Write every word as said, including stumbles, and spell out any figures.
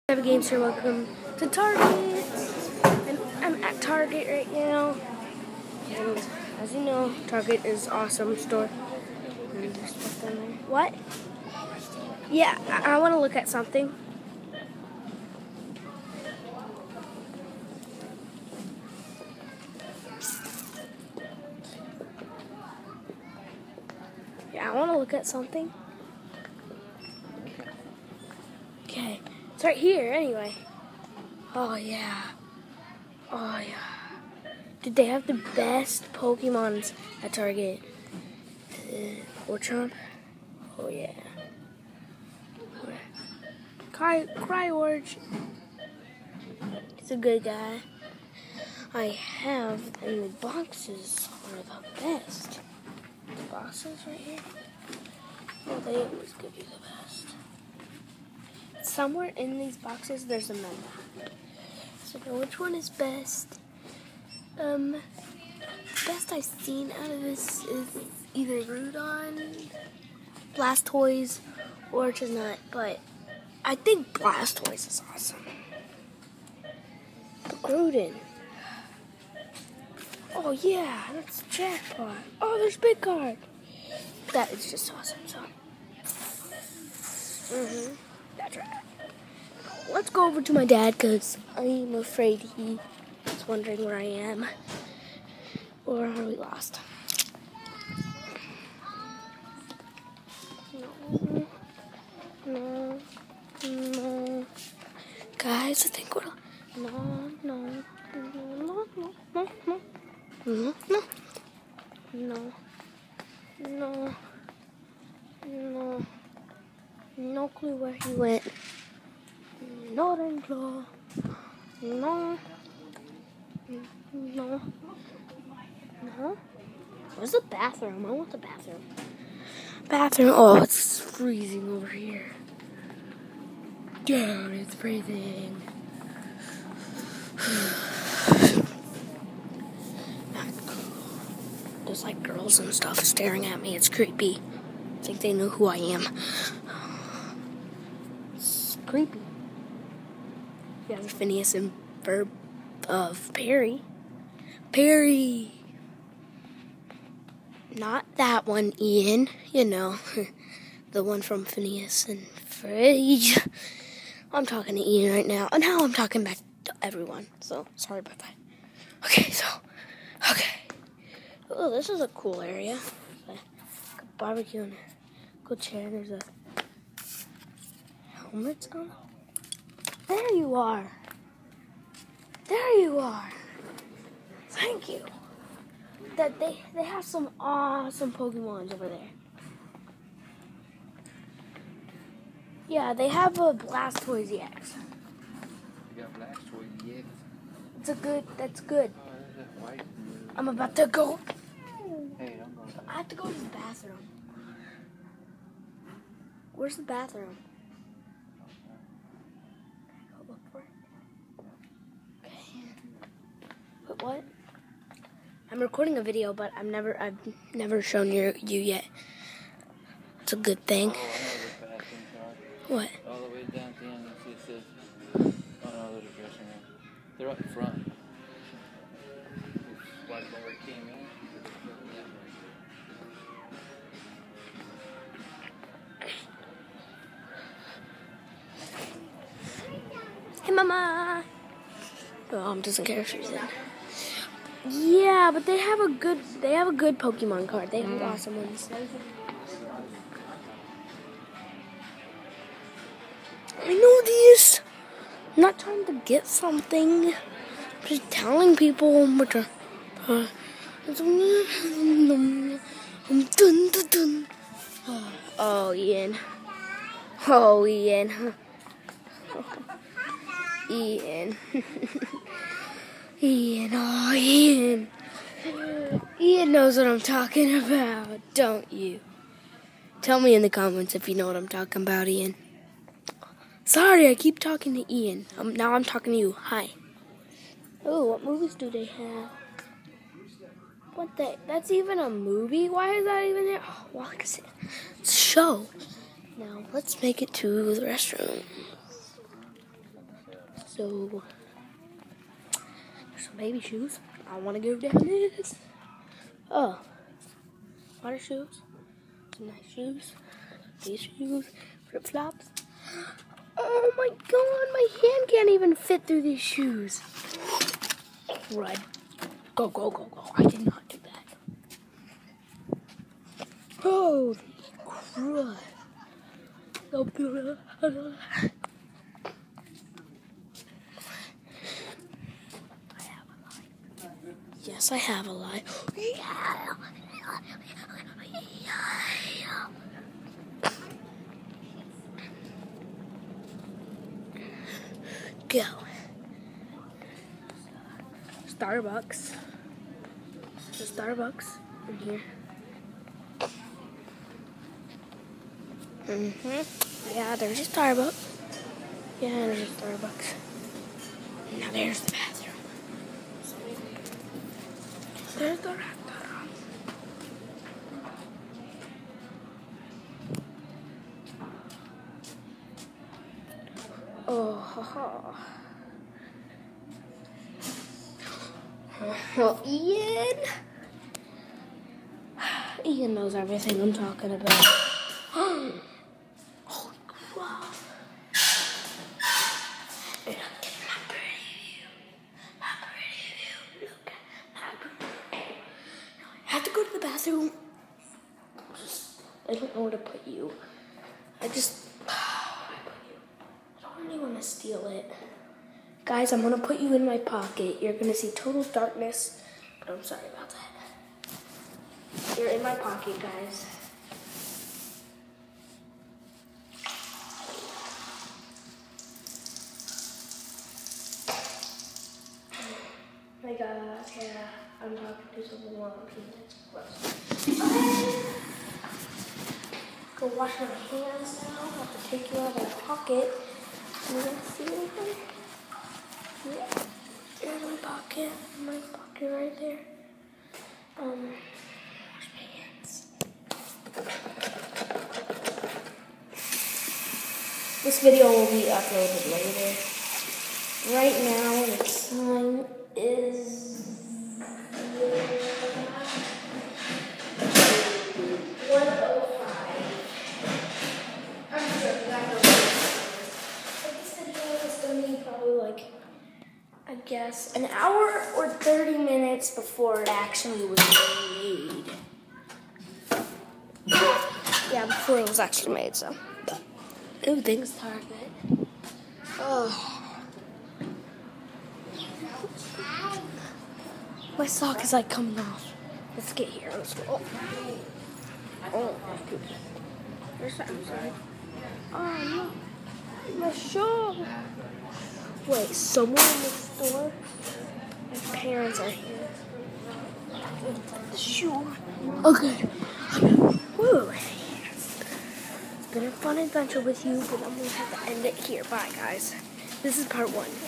Have a games here. Welcome to Target, and I'm at Target right now. And as you know, Target is awesome store. And there's stuff down there. What? Yeah, I, I want to look at something. Yeah, I want to look at something. Okay, it's right here anyway. Oh yeah. Oh yeah. Did they have the best Pokemons at Target? Uh, Orchard? Oh yeah. Cry, Cryforge. He's a good guy. I have, and the boxes are the best. The boxes right here. Oh, they always give you the best. Somewhere in these boxes, there's a menu. So which one is best? Um, best I've seen out of this is either Groudon, Blastoise, or Chestnut, but I think Blastoise is awesome. But Groudon. Oh yeah, that's jackpot. Oh, there's Big Card. That is just awesome. So, mm-hmm. That's right. Let's go over to my dad because I'm afraid he is wondering where I am. Or are we lost? No. No. No. Guys, I think we're... No, no. No, no, no, no. No, no. No. No. No. No clue where he went. Not in claw. No. No. No. Where's the bathroom? I want the bathroom. Bathroom. Oh, it's freezing over here. Dude, it's freezing. There's like girls and stuff staring at me. It's creepy. I think they know who I am. It's creepy. Yeah, the Phineas and Ferb of Perry. Perry. Not that one, Ian. You know, the one from Phineas and Ferb. I'm talking to Ian right now. And now I'm talking back to everyone. So, sorry about that. Okay, so, okay. Oh, this is a cool area. Like a barbecue and a good chair. There's a helmet on. There you are. There you are. Thank you. That they they have some awesome Pokemons over there. Yeah, they have a Blastoise E X. You got Blastoise E X? It's a good. That's good. Oh, there's that white. I'm about to go. Hey, don't go. I have to go to the bathroom. Where's the bathroom? Can I go look for it? Okay. But what? I'm recording a video, but I've never I've never shown you you yet. It's a good thing. Oh, I know the bathroom card. What? All the way down at the end, you see it says, oh no, there's a dressing room. They're up front. It's right where it came in. Hey, Mama. Oh, Mom doesn't care if she's in. Yeah, but they have a good they have a good Pokemon card. They have mm. awesome ones. I know this. I'm not trying to get something. I'm just telling people what to. Uh, oh, Ian. Oh, Ian. Ian. Ian, oh, Ian. Ian knows what I'm talking about, don't you? Tell me in the comments if you know what I'm talking about, Ian. Sorry, I keep talking to Ian. Um, now I'm talking to you. Hi. Oh, what movies do they have? What the? That's even a movie? Why is that even there? Oh, well, like I said, it's a show. Now, let's make it to the restroom. So, there's some baby shoes. I want to go down this. Oh, water shoes. Some nice shoes. These shoes. Flip flops. Oh my god, my hand can't even fit through these shoes. Run. Go, go, go, go. I did not do that. Holy crud. No, yes, I have a lie. Yeah. Go. Starbucks. The Starbucks in here. Mm-hmm. Yeah, there's a Starbucks. Yeah, there's a Starbucks. Now there's the bathroom. There's the restaurant. Oh, ha, ha. Well, Ian. Ian knows everything I'm talking about. Holy crap. Look at my pretty view. My pretty view. Look at my pretty view. I have to go to the bathroom. I don't know where to put you. I just... I don't really want to steal it. Guys, I'm going to put you in my pocket. You're going to see total darkness. But I'm sorry about that. You're in my pocket, guys. My God, yeah, I'm talking to someone while I'm peeing. Okay. Go wash my hands now. I have to take you out of my pocket. Are you gonna see anything? Yeah. There's my pocket. My pocket right there. Um, wash my hands. This video will be uploaded later. Right now, the time is one oh five. I'm sure that will be. This video is going to be probably like, I guess, an hour or thirty minutes before it actually was made. Yeah, before it was actually made, so. Ooh, things Target. Oh. My sock is like coming off. Let's get here. Let's go. Oh, oh my goodness. There's that inside. Oh no. My shoe. Wait, someone in the store? My parents are here. The shoe. Okay. Woo. It's been a fun adventure with you, but I'm going to have to end it here. Bye, guys. This is part one.